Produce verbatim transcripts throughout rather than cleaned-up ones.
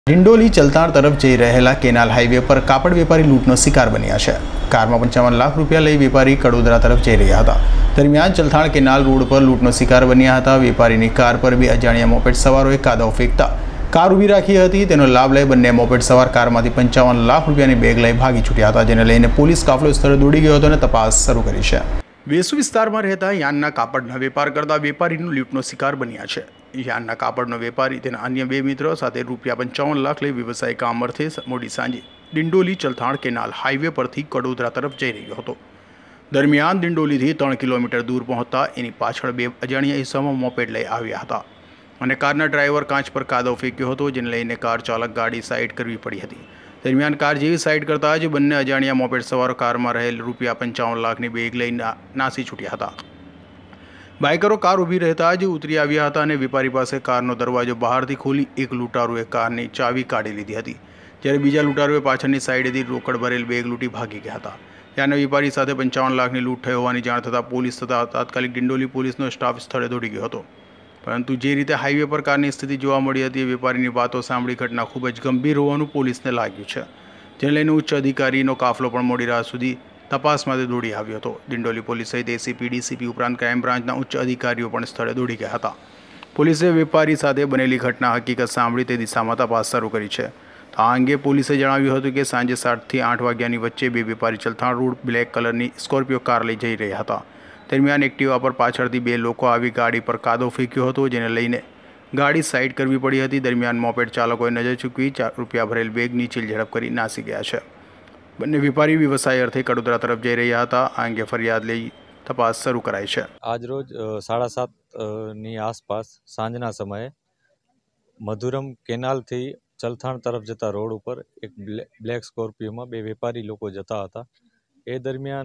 ડિંડોલી ચલતાણ તરફ જઈ રહેલા કેનાલ હાઈવે પર કાપડ વેપારી લૂંટનો શિકાર બન્યા છે। કારમાં પંચાવન લાખ રૂપિયા લઈ વેપારી કડોદરા તરફ જઈ રહ્યા હતા। દરમિયાન ચલતાણ કેનાલ રોડ પર લૂંટનો શિકાર બન્યા હતા। વેપારીની કાર પર બે અજાણ્યા મોપેડ સવારોએ કાદવ ફેંકતા કાર ઊભી રાખી હતી। તેનો લાભ લઈ બંને મોપેડ સવાર કારમાંથી પંચાવન લાખ રૂપિયાની બેગ લઈ ભાગી છૂટ્યા હતા, જેને લઈને પોલીસ કાફલો સ્થળે દોડી ગયો હતો અને તપાસ શરૂ કરી છે। વેસુ વિસ્તારમાં રહેતા યાનના કાપડના વેપાર કરતા વેપારીનો લૂંટનો શિકાર બન્યા છે। યાનના કાપડનો વેપારી તેના અન્ય બે મિત્રો સાથે રૂપિયા પંચાવન લાખ લઈ વ્યવસાય કામ અર્થે મોડી સાંજે ડિંડોલી ચલથાણ કેનાલ હાઈવે પરથી કડોદરા તરફ જઈ રહ્યો હતો। દરમિયાન ડિંડોલીથી ત્રણ કિલોમીટર દૂર પહોંચતા એની પાછળ બે અજાણ્યા ઈસમો મોપેડ લઈ આવ્યા હતા અને કારના ડ્રાઈવર કાચ પર કાદવ ફેંક્યો હતો, જેને લઈને કાર ચાલક ગાડી સાઈડ કરવી પડી હતી। દરમિયાન કાર જેવી સાઈડ કરતા જ બંને અજાણ્યા મોપેડ સવારો કારમાં રહેલ રૂપિયા પંચાવન લાખની બેગ લઈ નાસી છૂટ્યા હતા। બાઇકરો કાર ઊભી રહેતા જ ઉતરી આવ્યા હતા અને વેપારી પાસે કારનો દરવાજો બહારથી ખોલી એક લૂંટારુએ કારની ચાવી કાઢી લીધી હતી, જ્યારે બીજા લૂંટારુએ પાછળની સાઈડેથી રોકડ ભરેલ બેગ લૂંટી ભાગી ગયા હતા। ત્યાંના વેપારી સાથે પંચાવન લાખની લૂંટ થઈ હોવાની જાણ થતાં પોલીસ તથા તાત્કાલિક ડિંડોલી પોલીસનો સ્ટાફ સ્થળે દોડી ગયો હતો, પરંતુ જે રીતે હાઈવે પર કારની સ્થિતિ જોવા મળી હતી, વેપારીની વાતો સાંભળી ઘટના ખૂબ જ ગંભીર હોવાનું પોલીસને લાગ્યું છે, જેને લઈને ઉચ્ચ અધિકારીનો કાફલો પણ મોડી રાત સુધી તપાસ માટે દોડી આવ્યો હતો। ડિંડોલી પોલીસ સહિત એસીપી, ડીસીપી ઉપરાંત ક્રાઇમ બ્રાન્ચના ઉચ્ચ અધિકારીઓ પણ સ્થળે દોડી ગયા હતા। પોલીસે વેપારી સાથે બનેલી ઘટના હકીકત સાંભળી તે દિશામાં તપાસ શરૂ કરી છે। તો આ અંગે પોલીસે જણાવ્યું હતું કે સાંજે સાતથી આઠ વાગ્યાની વચ્ચે બે વેપારી ચલથાણ રોડ બ્લેક કલરની સ્કોર્પિયો કાર લઈ જઈ રહ્યા હતા। દરમિયાન એક્ટિવા પર પાછળથી બે લોકો આવી ગાડી પર કાદવ ફેંક્યો હતો, જેને લઈને ગાડી સાઈડ કરવી પડી હતી। દરમિયાન મોપેડ ચાલકોએ નજર ચૂકવી ચાર રૂપિયા ભરેલ બેગની ચીલ ઝડપ કરી નાસી ગયા છે। બંને વેપારી વ્યવસાય અર્થે કડોદરા તરફ જઈ રહ્યા હતા। આ અંગે ફરિયાદ લઈ તપાસ શરૂ કરાઈ છે। આજરોજ સાડા સાત ની આસપાસ સાંજના સમયે મધુરમ કેનાલથી ચલથાણ તરફ જતા રોડ ઉપર એક બ્લેક સ્કોર્પિયોમાં બે વેપારી લોકો જતા હતા। એ દરમિયાન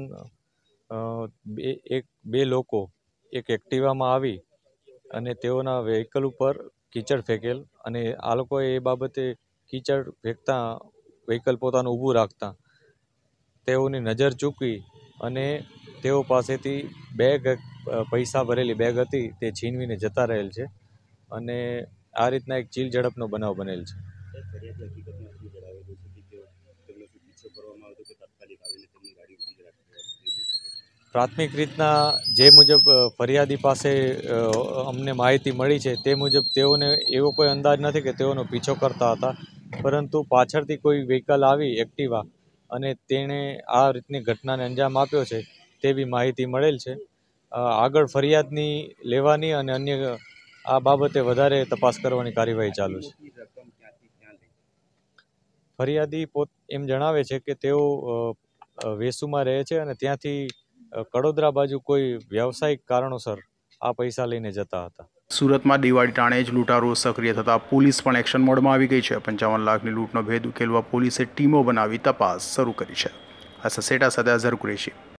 બે એક બે લોકો એક એક્ટિવામાં આવી અને તેઓના વ્હીકલ ઉપર કીચડ ફેંકેલ અને આ લોકોએ એ બાબતે કીચડ ફેંકતા વ્હીકલ પોતાનું ઊભું રાખતા તેઓની નજર ચૂકવી અને તેઓ પાસેથી બેગ પૈસા ભરેલી બેગ હતી તે છીનવીને જતા રહેલ છે અને આ રીતના એક ચીલ ઝડપનો બનાવ બનેલ છે। પ્રાથમિક રીતના જે મુજબ ફરિયાદી પાસે અમને માહિતી મળી છે તે મુજબ તેઓને એવો કોઈ અંદાજ નથી કે તેઓનો પીછો કરતા હતા, પરંતુ પાછળથી કોઈ વ્હીકલ આવી એક્ટિવા અને તેણે આ રીતની ઘટનાને અંજામ આપ્યો છે તેવી માહિતી મળેલ છે। આગળ ફરિયાદની લેવાની અને અન્ય આ બાબતે વધારે તપાસ કરવાની કાર્યવાહી ચાલુ છે। ફરિયાદી પોત એમ જણાવે છે કે તેઓ વેસુમાં રહે છે અને ત્યાંથી કડોદરા બાજુ કોઈ વ્યવસાયિક કારણોસર આ પૈસા લઈને જતા હતા। સુરતમાં દિવાળી ટાણે જ લૂંટારુઓ સક્રિય થતા પોલીસ પણ એક્શન મોડમાં આવી ગઈ છે। પંચાવન લાખની લૂંટનો ભેદ ઉકેલવા પોલીસે ટીમો બનાવી તપાસ શરૂ કરી છે। આ સસેટા સાથે અઝહર કુરેશી।